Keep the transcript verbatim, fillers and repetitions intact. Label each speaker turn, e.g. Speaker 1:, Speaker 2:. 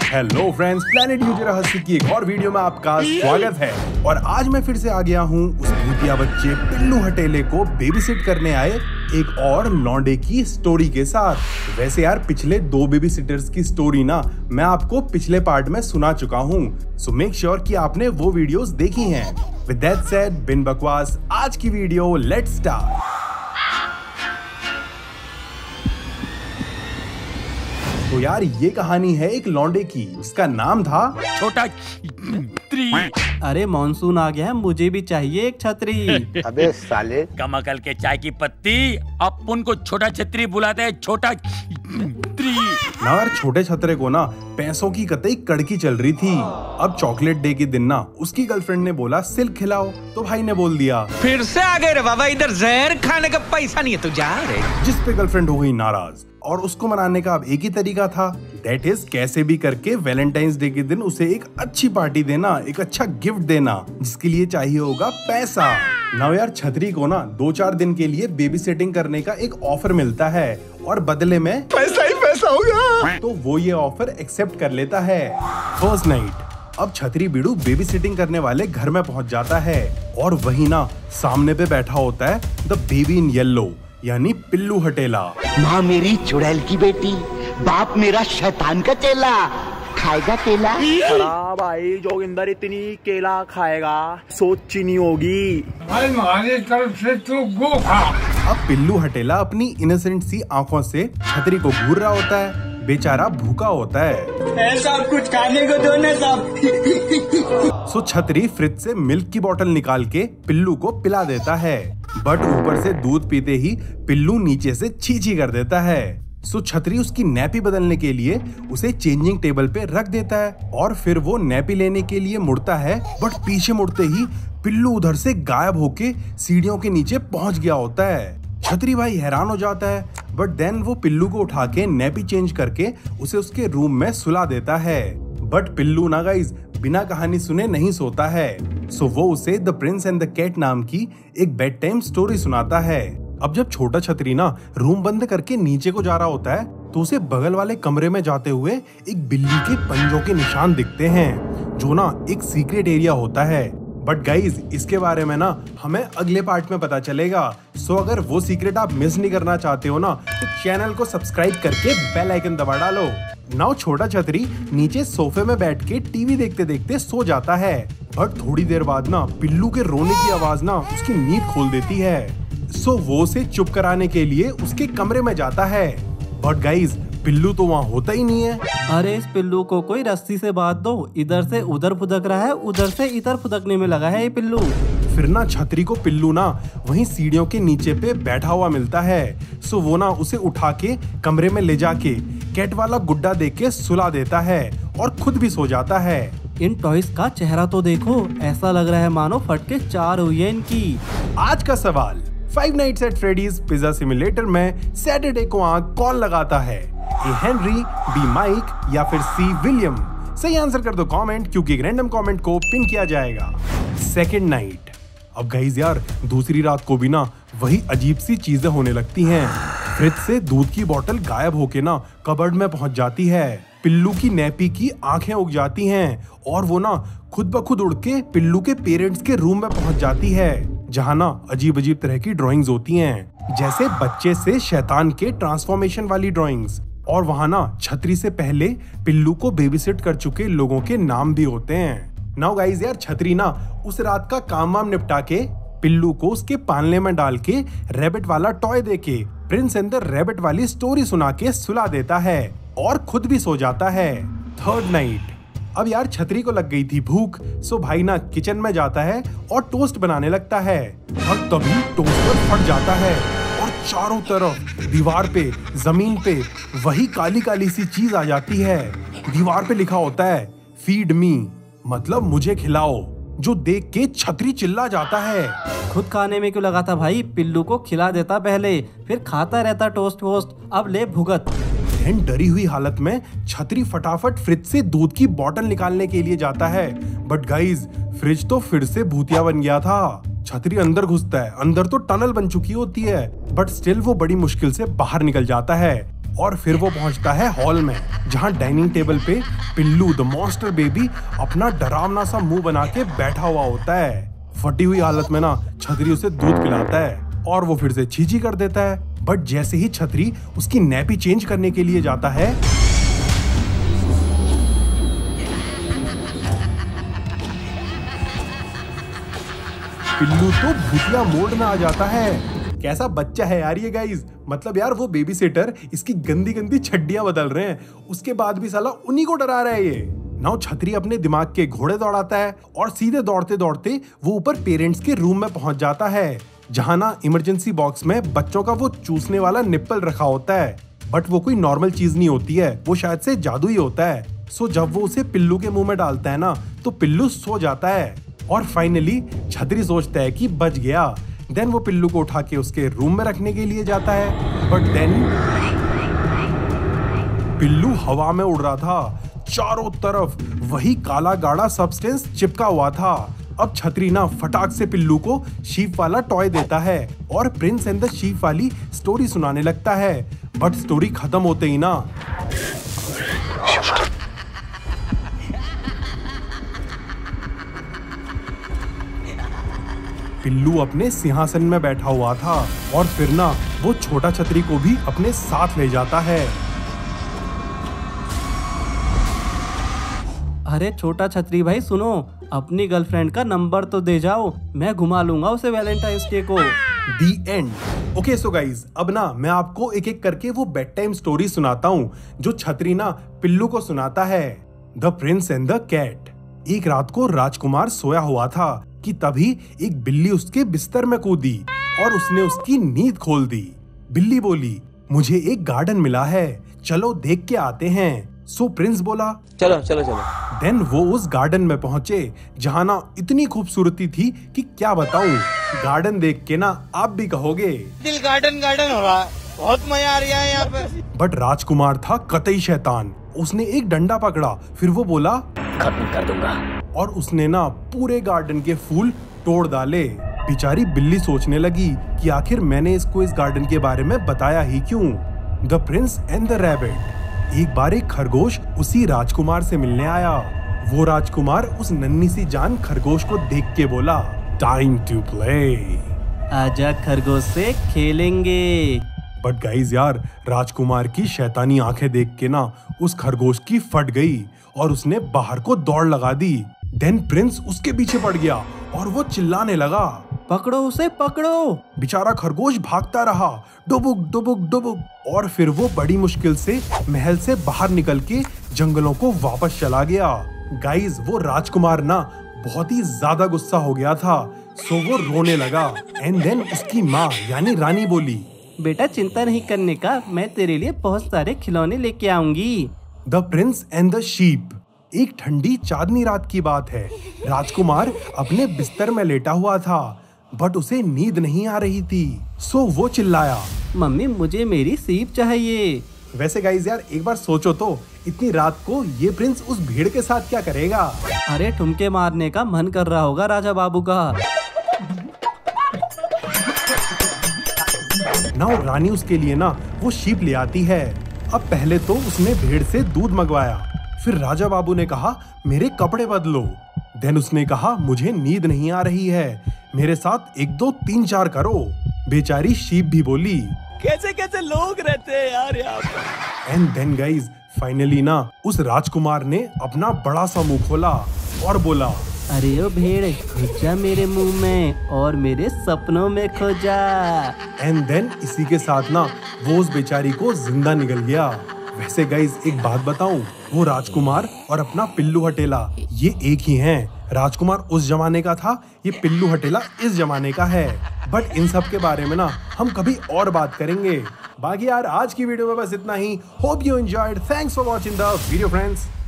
Speaker 1: Hello friends, planet user रहस्य की एक और वीडियो में आपका स्वागत है। और आज मैं फिर से आ गया हूँ उस भूतिया बच्चे पिल्लू हटेले को बेबीसिट करने आए एक और लौंडे की स्टोरी के साथ। वैसे यार पिछले दो बेबी सिटर्स की स्टोरी ना मैं आपको पिछले पार्ट में सुना चुका हूँ, सो मेक श्योर कि आपने वो वीडियोस देखी हैं। विद दैट सेड, बिन बकवास, आज की वीडियो लेट्स स्टार्ट। तो यार ये कहानी है एक लौंडे की, उसका नाम था
Speaker 2: छोटा छतरी।
Speaker 3: अरे मानसून आ गया है, मुझे भी चाहिए एक छतरी।
Speaker 4: अबे साले,
Speaker 2: कमकल के चाय की पत्ती, अपन को छोटा छतरी बुलाते हैं, छोटा छतरी।
Speaker 1: ना यार छोटे छतरे को ना पैसों की कतई कड़की चल रही थी। अब चॉकलेट डे के दिन ना उसकी गर्लफ्रेंड ने बोला सिल्क खिलाओ, तो भाई ने बोल दिया
Speaker 5: फिर से आ गए रे बाबा, इधर जहर खाने का पैसा नहीं है तो जा रे।
Speaker 1: जिस पे गर्लफ्रेंड हो गई नाराज, और उसको मनाने का अब एक ही तरीका था, दैट इज कैसे भी करके वैलेंटाइंस डे के दिन उसे एक अच्छी पार्टी देना, एक अच्छा गिफ्ट देना, जिसके लिए चाहिए होगा पैसा। ना यार छतरी को ना दो चार दिन के लिए बेबी सिटिंग करने का एक ऑफर मिलता है और बदले में पैसा ही पैसा होगा, तो वो ये ऑफर एक्सेप्ट कर लेता है। फर्स्ट नाइट, अब छतरी बीड़ू बेबी सिटिंग करने वाले घर में पहुंच जाता है और वही ना सामने पे बैठा होता है द बेबी इन येलो, यानी पिल्लू हटेला।
Speaker 4: माँ मेरी चुड़ैल की बेटी, बाप मेरा शैतान का चेला, खाएगा केला।
Speaker 6: बड़ा भाई जोगिंदर इतनी केला खाएगा सोच चीनी होगी।
Speaker 7: से तो गो खा।
Speaker 1: अब पिल्लू हटेला अपनी इनोसेंट सी आंखों से छतरी को घूर रहा होता है, बेचारा भूखा होता है।
Speaker 6: ऐसा कुछ खाने को दो ना सब।
Speaker 1: सो छतरी फ्रिज से मिल्क की बोतल निकाल के पिल्लू को पिला देता है, बट ऊपर से दूध पीते ही पिल्लू नीचे से छी छी कर देता है। सो छतरी उसकी नैपी बदलने के लिए उसे चेंजिंग टेबल पे रख देता है और फिर वो नैपी लेने के लिए मुड़ता है, बट पीछे मुड़ते ही पिल्लू उधर से गायब होके सीढ़ियों के नीचे पहुंच गया होता है। छतरी भाई हैरान हो जाता है, बट देन वो पिल्लू को उठा के नैपी चेंज करके उसे उसके रूम में सुला देता है। बट पिल्लू ना गाइस बिना कहानी सुने नहीं सोता है, सो वो उसे the prince and the cat नाम की एक बेड टाइम स्टोरी सुनाता है। अब जब छोटा छतरी ना रूम बंद करके नीचे को जा रहा होता है, तो उसे बगल वाले कमरे में जाते हुए एक बिल्ली के पंजों के निशान दिखते हैं, जो ना एक सीक्रेट एरिया होता है। बट गाइज इसके बारे में ना हमें अगले पार्ट में पता चलेगा, सो अगर वो सीक्रेट आप मिस नहीं करना चाहते हो ना, तो चैनल को सब्सक्राइब करके बेल आइकन दबा डालो। नाउ छोटा छतरी नीचे सोफे में बैठ के टीवी देखते देखते सो जाता है, बट थोड़ी देर बाद ना पिल्लू के रोने की आवाज ना उसकी नींद खोल देती है। सो वो उसे चुप कराने के लिए उसके कमरे में जाता है, बट गाइज पिल्लू तो वहाँ होता ही नहीं है।
Speaker 3: अरे इस पिल्लू को कोई रस्सी से बांध दो, इधर से उधर फुदक रहा है, उधर से इधर फुदकने में लगा है ये पिल्लू।
Speaker 1: फिर ना छतरी को पिल्लू ना वहीं सीढ़ियों के नीचे पे बैठा हुआ मिलता है, सो वो ना उसे उठा के कमरे में ले जाके कैट वाला गुड्डा दे के सुला देता है और खुद भी सो जाता है।
Speaker 3: इन टॉयज का चेहरा तो देखो, ऐसा लग रहा है मानो फटके चार हुई है इनकी।
Speaker 1: आज का सवाल, five nights at Freddy's pizza simulator में सैटरडे को आंख कौन लगाता है? ए हेनरी, बी माइक या फिर सी विलियम? सही आंसर कर दो कमेंट, क्योंकि एक रैंडम कमेंट को पिन किया जाएगा। सेकंड नाइट, अब गाइस यार दूसरी रात को भी ना वही अजीब सी चीजें होने लगती हैं। फ्रिज से दूध की बोतल गायब होके ना कबर्ड में पहुंच जाती है, पिल्लू की नैपी की आंखें उग जाती हैं और वो ना खुद ब खुद उड़ के पिल्लू के पेरेंट्स के रूम में पहुंच जाती है, जहाँ ना अजीब अजीब तरह की ड्राइंग्स होती हैं, जैसे बच्चे से शैतान के ट्रांसफॉर्मेशन वाली ड्राइंग्स, और वहाँ ना छतरी से पहले पिल्लू को बेबीसिट कर चुके लोगों के नाम भी होते हैं। नाउ गाइस यार छतरी ना उस रात का काम वाम निपटा के पिल्लू को उसके पालने में डाल के रैबिट वाला टॉय देके प्रिंस एंड द रैबिट वाली स्टोरी सुना के सुला देता है और खुद भी सो जाता है। थर्ड नाइट, अब यार छतरी को लग गई थी भूख, सो भाई ना किचन में जाता है और टोस्ट बनाने लगता है, और तभी टोस्टर फट जाता है और चारों तरफ दीवार पे, जमीन पे वही काली काली सी चीज आ जाती है। दीवार पे लिखा होता है फीड मी, मतलब मुझे खिलाओ, जो देख के छतरी चिल्ला जाता है।
Speaker 3: खुद खाने में क्यों लगा था भाई, पिल्लू को खिला देता पहले, फिर खाता रहता टोस्ट वोस्ट, अब ले भुगत।
Speaker 1: बहन डरी हुई हालत में छतरी फटाफट फ्रिज से दूध की बोतल निकालने के लिए जाता है, बट गाइज फ्रिज तो फिर से भूतिया बन गया था। छतरी अंदर घुसता है, अंदर तो टनल बन चुकी होती है, बट स्टिल वो बड़ी मुश्किल से बाहर निकल जाता है। और फिर वो पहुंचता है हॉल में, जहां डाइनिंग टेबल पे पिल्लू द मॉन्स्टर बेबी अपना डरावना सा मुंह बना के बैठा हुआ होता है। फटी हुई हालत में ना छतरी उसे दूध पिलाता है और वो फिर से छींची कर देता है। बट जैसे ही छतरी उसकी नैपी चेंज करने के लिए जाता है, पिल्लू तो भूतिया मोड में आ जाता है। कैसा बच्चा है यार ये गाइस, मतलब यार वो बेबी सिटर इसकी गंदी गंदी छड्डियां बदल रहे हैं, उसके बाद भी साला उन्हीं को डरा रहा है ये। नाउ छतरी अपने दिमाग के घोड़े दौड़ाता है और सीधे दौड़ते दौड़ते वो ऊपर पेरेंट्स के रूम में पहुंच जाता है, जहां ना इमरजेंसी बॉक्स में बच्चों का वो चूसने वाला निप्पल रखा होता है। बट वो कोई नॉर्मल चीज नहीं होती है, वो शायद से जादू ही होता है। सो जब वो उसे पिल्लू के मुंह में डालता है ना, तो पिल्लू सो जाता है और फाइनली छतरी सोचता है कि बच गया। देन वो पिल्लू को उठा के उसके रूम में रखने के लिए जाता है, बट देन पिल्लू हवा में उड़ रहा था, चारों तरफ वही काला गाढ़ा सब्सटेंस चिपका हुआ था। अब छतरी ना फटाक से पिल्लू को शीप वाला टॉय देता है और प्रिंस एंड द शीप वाली स्टोरी सुनाने लगता है। बट स्टोरी खत्म होते ही ना पिल्लू अपने सिंहासन में बैठा हुआ था और फिर ना वो छोटा छतरी को भी अपने साथ ले जाता है।
Speaker 3: अरे छोटा छतरी भाई सुनो, अपनी गर्लफ्रेंड का नंबर तो दे जाओ, मैं घुमा लूंगा उसे वैलेंटाइंस डे को।
Speaker 1: The end. Okay so guys, अब ना मैं आपको एक एक करके वो बेड टाइम स्टोरी सुनाता हूँ जो छतरी ना पिल्लू को सुनाता है। The prince and the cat. एक रात को राजकुमार सोया हुआ था कि तभी एक बिल्ली उसके बिस्तर में कूदी और उसने उसकी नींद खोल दी। बिल्ली बोली, मुझे एक गार्डन मिला है, चलो देख के आते हैं। सो प्रिंस बोला,
Speaker 8: चलो चलो चलो।
Speaker 1: देन वो उस गार्डन में पहुंचे, जहां ना इतनी खूबसूरती थी कि क्या बताऊं। गार्डन देख के ना आप भी कहोगे
Speaker 8: दिल गार्डन गार्डन हो रहा है, बहुत मजा आ रहा है यहाँ पे।
Speaker 1: बट राजकुमार था कतई शैतान। उसने एक डंडा पकड़ा, फिर वो बोला,
Speaker 2: खत्म कर दूंगा,
Speaker 1: और उसने ना पूरे गार्डन के फूल तोड़ डाले। बेचारी बिल्ली सोचने लगी कि आखिर मैंने इसको इस गार्डन के बारे में बताया ही क्यों। The prince and the rabbit. एक बार एक खरगोश उसी राजकुमार से मिलने आया। वो राजकुमार उस नन्ही सी जान खरगोश को देख के बोला, टाइम टू प्ले,
Speaker 3: आजा खरगोश से खेलेंगे।
Speaker 1: बट गाइज यार, राजकुमार की शैतानी आंखें देख के ना उस खरगोश की फट गई और उसने बाहर को दौड़ लगा दी। देन प्रिंस उसके पीछे पड़ गया और वो चिल्लाने लगा,
Speaker 3: पकड़ो उसे पकड़ो।
Speaker 1: बेचारा खरगोश भागता रहा, डुबुक डुबुक डुबुक, और फिर वो बड़ी मुश्किल से महल से बाहर निकल के जंगलों को वापस चला गया। गाइज वो राजकुमार ना बहुत ही ज्यादा गुस्सा हो गया था, सो वो रोने लगा। एंड देन उसकी माँ यानी रानी बोली,
Speaker 3: बेटा चिंता नहीं करने का, मैं तेरे लिए बहुत सारे खिलौने लेके आऊंगी।
Speaker 1: The prince and the sheep. एक ठंडी चांदनी रात की बात है। राजकुमार अपने बिस्तर में लेटा हुआ था, बट उसे नींद नहीं आ रही थी। सो वो चिल्लाया,
Speaker 3: मम्मी मुझे मेरी सीप चाहिए।
Speaker 1: वैसे गाइस यार, एक बार सोचो तो, इतनी रात को ये प्रिंस उस भीड़ के साथ क्या करेगा?
Speaker 3: अरे ठुमके मारने का मन कर रहा होगा राजा बाबू का।
Speaker 1: नाउ रानी उसके लिए ना वो शीप ले आती है। अब पहले तो उसने भेड़ से दूध मंगवाया, फिर राजा बाबू ने कहा मेरे कपड़े बदलो। देन उसने कहा मुझे नींद नहीं आ रही है, मेरे साथ एक दो तीन चार करो। बेचारी शीप भी बोली,
Speaker 5: कैसे कैसे लोग रहते हैं यार यहाँ पे।
Speaker 1: एंड देन गाइज फाइनली ना उस राजकुमार ने अपना बड़ा सा मुंह खोला और बोला,
Speaker 3: अरे ओ भेड़, घुस जा मेरे मुंह में और मेरे सपनों में खो जा।
Speaker 1: एंड देन इसी के साथ ना वो उस बेचारी को जिंदा निकल गया। वैसे गाइज एक बात बताऊं, वो राजकुमार और अपना पिल्लू हटेला ये एक ही हैं। राजकुमार उस जमाने का था, ये पिल्लू हटेला इस जमाने का है। बट इन सब के बारे में ना हम कभी और बात करेंगे। बाकी यार आज की वीडियो में बस इतना ही। Hope you enjoyed. Thanks for watching the video friends.